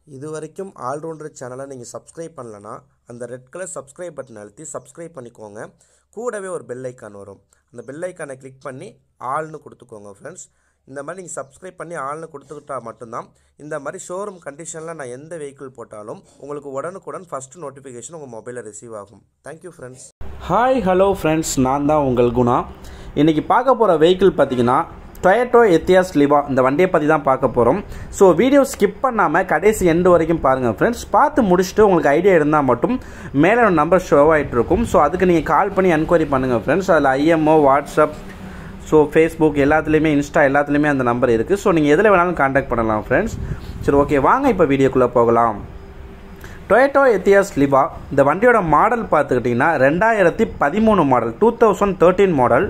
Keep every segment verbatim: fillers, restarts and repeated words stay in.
இதுவரைக்கும் ஆல்ரவுண்டர் சேனலை நீங்கள் சப்ஸ்கிரைப் பண்ணலனா அந்த ரெட் கலர் சப்ஸ்கிரைப் பட்டன் அழுத்தி சப்ஸ்கிரைப் பண்ணிக்கோங்க. கூடவே ஒரு பெல் ஐக்கான் வரும். அந்த பெல் ஐக்கானை கிளிக் பண்ணி ஆல்னு கொடுத்துக்கோங்க ஃப்ரெண்ட்ஸ். இந்த மாதிரி நீங்கள் சப்ஸ்கிரைப் பண்ணி ஆல்னு கொடுத்துக்கிட்டா மட்டும்தான் இந்த மாதிரி ஷோரூம் கண்டிஷனில் நான் எந்த வெஹிக்கிள் போட்டாலும் உங்களுக்கு உடனுக்குடன் ஃபஸ்ட்டு நோட்டிஃபிகேஷன் உங்கள் மொபைலில் ரிசீவ் ஆகும். Thank you friends. Hi hello friends, நான் தான் உங்கள் குணா. இன்றைக்கி பார்க்க போகிற வெஹிக்கிள் பார்த்தீங்கன்னா டொயோட்டோ எத்தியாஸ் லிவா. இந்த வண்டியை பற்றி தான் பார்க்க போகிறோம். ஸோ வீடியோ ஸ்கிப் பண்ணாமல் கடைசி எண்டு வரைக்கும் பாருங்கள் ஃப்ரெண்ட்ஸ். பார்த்து முடிச்சுட்டு உங்களுக்கு ஐடியா இருந்தால் மட்டும் மேலே ஒரு நம்பர் ஷோ ஆகிட்டு இருக்கும். ஸோ அதுக்கு நீங்கள் கால் பண்ணி என்கொயரி பண்ணுங்கள் ஃப்ரெண்ட்ஸ். அதில் ஐஎம்ஓ, வாட்ஸ்அப், ஸோ ஃபேஸ்புக் எல்லாத்துலேயுமே, இன்ஸ்டா எல்லாத்துலேயுமே அந்த நம்பர் இருக்குது. ஸோ நீங்கள் எதில் வேணாலும் கான்டாக்ட் பண்ணலாம் ஃப்ரெண்ட்ஸ். சரி, ஓகே, வாங்க இப்போ வீடியோக்குள்ளே போகலாம். டொயோட்டோ எத்தியாஸ் லிவா இந்த வண்டியோட மாடல் பார்த்துக்கிட்டிங்கன்னா ரெண்டாயிரத்தி பதிமூணு model, two thousand thirteen model.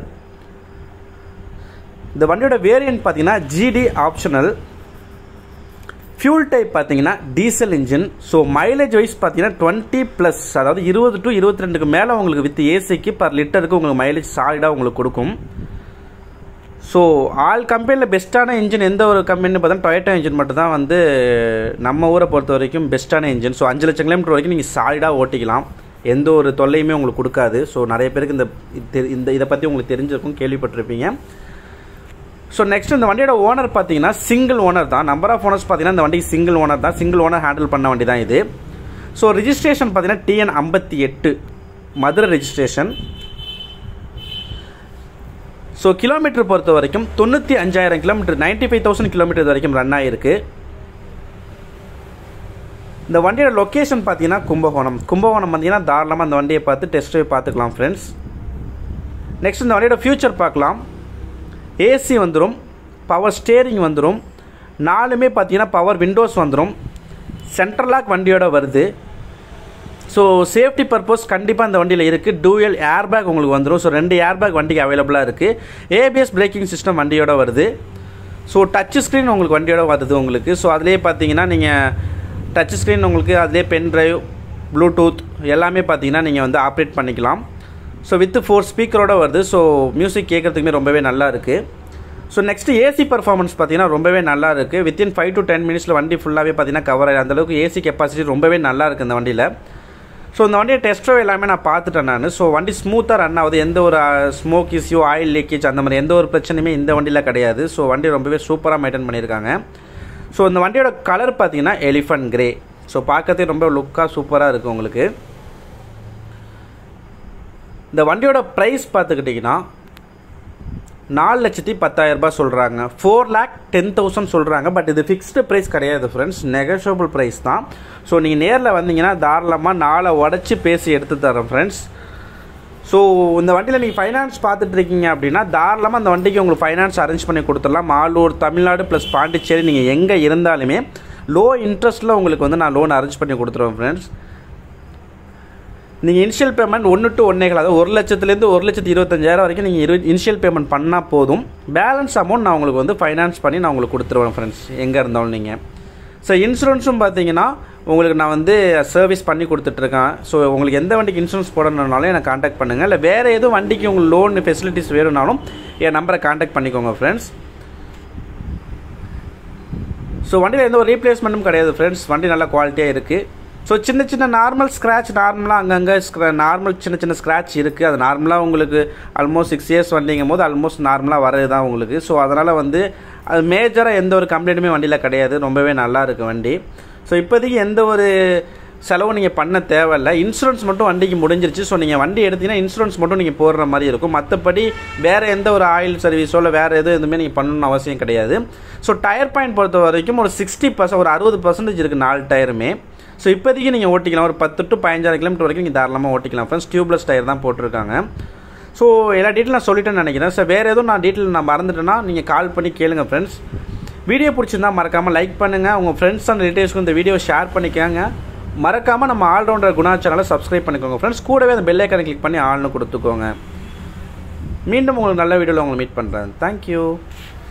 இந்த வண்டியோட வேரியன்ட் பார்த்தீங்கன்னா ஜிடி ஆப்ஷனல். ஃபியூல் டைப் பார்த்தீங்கன்னா diesel engine. So mileage wise பார்த்தீங்கன்னா டுவெண்ட்டி ப்ளஸ், அதாவது இருபது டு இருபத்தி ரெண்டுக்கு மேலே உங்களுக்கு வித் ஏசிக்கு பர் லிட்டருக்கு உங்களுக்கு மைலேஜ் சாலிடாக உங்களுக்கு கொடுக்கும். ஸோ ஆல் கம்பெனியில் பெஸ்ட்டான இன்ஜின் எந்த ஒரு கம்பெனின்னு பார்த்தா டொயோட்டோ இன்ஜின் மட்டும் தான் வந்து நம்ம ஊரை பொறுத்த வரைக்கும் பெஸ்ட்டான இன்ஜின். ஸோ அஞ்சு லட்சம் கிலோமீட்டர் வரைக்கும் நீங்கள் சாலிடாக ஓட்டிக்கலாம், எந்த ஒரு தொல்லையுமே உங்களுக்கு கொடுக்காது. ஸோ நிறைய பேருக்கு இந்த இந்த இதை பற்றி உங்களுக்கு தெரிஞ்சிருக்கும், கேள்விப்பட்டிருப்பீங்க. ஸோ நெக்ஸ்ட் இந்த வண்டியோட ஓனர் பார்த்தீங்கன்னா சிங்கிள் ஓனர் தான். நம்பர் ஆஃப் ஓனர்ஸ் பார்த்தீங்கன்னா இந்த வண்டிக்கு சிங்கிள் ஓனர் தான், சிங்கிள் ஓனர் ஹேண்டில் பண்ண வண்டி தான் இது. ஸோ ரிஜிஸ்ட்ரேஷன் பார்த்தீங்கன்னா டிஎன் ஐம்பத்தி எட்டு மதுரை ரிஜிஸ்ட்ரேஷன். ஸோ கிலோமீட்டர் பொறுத்த வரைக்கும் தொண்ணூற்றி அஞ்சாயிரம் kilometre, ninety five thousand kilometre வரைக்கும் ரன் ஆகிருக்கு. இந்த வண்டியோட லொக்கேஷன் பார்த்தீங்கன்னா கும்பகோணம். கும்பகோணம் பார்த்தீங்கன்னா தாராளமாக அந்த வண்டியை பார்த்து டெஸ்ட் ட்ரைவ் பார்த்துக்கலாம் ஃப்ரெண்ட்ஸ். நெக்ஸ்ட் இந்த வண்டியோட ஃபியூச்சர் பார்க்கலாம். ஏசி வந்துடும், பவர் ஸ்டேரிங் வந்துடும், நாலுமே பார்த்தீங்கன்னா பவர் விண்டோஸ் வந்துடும், சென்ட்ரல் லாக் வண்டியோட வருது. ஸோ சேஃப்டி பர்பஸ் கண்டிப்பாக இந்த வண்டியில் இருக்குது. டூயல் ஏர் பேக் உங்களுக்கு வந்துடும். ஸோ ரெண்டு ஏர் பேக் வண்டிக்கு அவைலபிளாக இருக்குது. ஏபிஎஸ் பிரேக்கிங் சிஸ்டம் வண்டியோட வருது. ஸோ டச் ஸ்க்ரீன் உங்களுக்கு வண்டியோட வருது உங்களுக்கு. ஸோ அதிலே பார்த்தீங்கன்னா நீங்கள் டச் ஸ்க்ரீன் உங்களுக்கு அதிலே பென் ட்ரைவ், ப்ளூடூத் எல்லாமே பார்த்தீங்கன்னா நீங்கள் வந்து ஆப்ரேட் பண்ணிக்கலாம். ஸோ வித் ஃபோர் ஸ்பீக்கரோட வருது. ஸோ மியூசிக் கேட்குறதுக்குமே ரொம்பவே நல்லா இருக்குது. ஸோ நெக்ஸ்ட்டு ஏசி பர்ஃபார்மன்ஸ் பார்த்தீங்கன்னா ரொம்பவே நல்லா இருக்குது. வித்தின் ஃபைவ் டு டென் மினிட்ஸில் வண்டி ஃபுல்லாகவே பார்த்தீங்கன்னா கவர் ஆகி அந்தளவுக்கு ஏசி கெப்பாசிட்டி ரொம்பவே நல்லா இருக்குது இந்த வண்டியில். ஸோ இந்த வண்டியை டெஸ்ட் ட்ரைவ் எல்லாமே நான் பார்த்துட்டேன் நான். ஸோ வண்டி ஸ்மூத்தாக ரன் ஆகுது, எந்த ஒரு ஸ்மோக் இஷ்யூ, ஆயில் லீக்கேஜ் அந்த மாதிரி எந்த ஒரு பிரச்சனையுமே இந்த வண்டியில் கிடையாது. ஸோ வண்டி ரொம்பவே சூப்பராக மெயின்டைன் பண்ணியிருக்காங்க. ஸோ இந்த வண்டியோட கலர் பார்த்தீங்கன்னா எலிஃபண்ட் கிரே. ஸோ பார்க்கறதே ரொம்ப லுக்காக சூப்பராக இருக்குது உங்களுக்கு. இந்த வண்டியோட ப்ரைஸ் பார்த்துக்கிட்டிங்கன்னா நாலு லட்சத்தி பத்தாயிரம் ரூபாய் சொல்கிறாங்க. ஃபோர் லேக் டென் தௌசண்ட் சொல்கிறாங்க. பட் இது ஃபிக்ஸ்டு ப்ரைஸ் கிடையாது ஃப்ரெண்ட்ஸ், நெகோஷியபிள் ப்ரைஸ் தான். ஸோ நீங்கள் நேரில் வந்தீங்கன்னா தாராளமாக நாளை உடச்சி பேசி எடுத்து தரோம் ஃப்ரெண்ட்ஸ். ஸோ இந்த வண்டியில் நீங்கள் ஃபைனான்ஸ் பார்த்துட்டு இருக்கீங்க அப்படின்னா தாராளமாக அந்த வண்டிக்கு உங்களுக்கு ஃபைனான்ஸ் அரேஞ்ச் பண்ணி கொடுத்துடலாம். ஆலூர், தமிழ்நாடு ப்ளஸ் பாண்டிச்சேரி நீங்கள் எங்கே இருந்தாலுமே லோ இன்ட்ரெஸ்ட்டில் உங்களுக்கு வந்து நான் லோன் அரேஞ்ச் பண்ணி கொடுத்துருவேன் ஃப்ரெண்ட்ஸ். நீங்கள் இனிஷியல் பேமெண்ட் ஒன்று டு ஒன்றேகள், அதாவது ஒரு லட்சத்துலேருந்து ஒரு லட்சத்து இருபத்தஞ்சாயிரம் வரைக்கும் நீங்கள் இரு இனிஷியல் பேமெண்ட் பண்ணால் போதும். பேலன்ஸ் அமௌண்ட் நான் உங்களுக்கு வந்து ஃபைனான்ஸ் பண்ணி நான் உங்களுக்கு கொடுத்துருவேன் ஃப்ரெண்ட்ஸ், எங்கே இருந்தாலும் நீங்கள். ஸோ இன்சூரன்ஸும் பார்த்தீங்கன்னா உங்களுக்கு நான் வந்து சர்வீஸ் பண்ணி கொடுத்துட்ருக்கேன். ஸோ உங்களுக்கு எந்த வண்டிக்கு இன்சூரன்ஸ் போடணுன்னாலும் எனக்கு கான்டாக்ட் பண்ணுங்கள். இல்லை வேறு எதுவும் வண்டிக்கு உங்களுக்கு லோன் ஃபெசிலிட்டிஸ் வேணும்னாலும் என் நம்பரை கான்டாக்ட் பண்ணிக்கோங்க ஃப்ரெண்ட்ஸ். ஸோ வண்டியில் எந்த ஒரு ரீப்ளேஸ்மெண்ட்டும் கிடையாது ஃப்ரெண்ட்ஸ், வண்டி நல்ல குவாலிட்டியாக இருக்குது. ஸோ சின்ன சின்ன நார்மல் ஸ்க்ராட்ச், நார்மலாக அங்கங்கே ஸ்க்ரா நார்மல் சின்ன சின்ன ஸ்க்ராட்ச் இருக்குது. அது நார்மலாக உங்களுக்கு ஆல்மோஸ்ட் சிக்ஸ் இயர்ஸ் வண்டிங்கும் போது ஆல்மோஸ்ட் நார்மலாக வரது தான் உங்களுக்கு. ஸோ அதனால் வந்து அது மேஜராக எந்த ஒரு கம்ப்ளைண்ட்டுமே வண்டியில் கிடையாது, ரொம்பவே நல்லா இருக்குது வண்டி. ஸோ இப்போதைக்கு எந்த ஒரு செலவும் நீங்கள் பண்ண தேவையில்லை. இன்சூரன்ஸ் மட்டும் வண்டிக்கு முடிஞ்சிருச்சு. ஸோ நீங்கள் வண்டி எடுத்தீங்கன்னா இன்சூரன்ஸ் மட்டும் நீங்கள் போடுற மாதிரி இருக்கும். மற்றபடி வேறு எந்த ஒரு ஆயில் சர்வீஸோ இல்லை வேறு எதுவும் எதுவுமே நீங்கள் பண்ணணும்னு அவசியம் கிடையாது. ஸோ டயர் பாயிண்ட் பொறுத்த வரைக்கும் ஒரு சிக்ஸ்டி பர்சன்ட் ஒரு அறுபது பர்சன்டேஜ் இருக்குது நாலு டயருமே. ஸோ இப்போதைக்கு நீங்கள் ஓட்டிக்கலாம், ஒரு பத்து டு பதினஞ்சாயிரம் கிலோமீட்டர் வரைக்கும் நீங்கள் தாராளமாக ஓட்டிக்கலாம் ஃப்ரெண்ட்ஸ். டியூப்லெஸ் டயர் தான் போட்டிருக்காங்க. ஸோ எல்லா டீட்டெயில் நான் சொல்லிட்டேன்னு நினைக்கிறேன். ஸோ வேறு எதுவும் நான் டீட்டெயில் நான் மறந்துட்டேன்னா நீங்கள் கால் பண்ணி கேளுங்க ஃப்ரெண்ட்ஸ். வீடியோ பிடிச்சிருந்தா மறக்காமல் லைக் பண்ணுங்கள், உங்கள் ஃப்ரெண்ட்ஸ் அண்ட் ரிலேட்டிவ்ஸ்க்கு இந்த வீடியோ ஷேர் பண்ணிக்கோங்க. மறக்காமல் நம்ம ஆல்ரவுண்டர் குணா சேனலை சப்ஸ்கிரைப் பண்ணிக்கோங்க ஃப்ரெண்ட்ஸ். கூடவே அந்த பெல் ஐக்கானை கிளிக் பண்ணி ஆல்னு கொடுத்துக்கோங்க. மீண்டும் உங்களுக்கு நல்ல வீடியோவில் உங்களை மீட் பண்ணுறேன். தேங்க்யூ.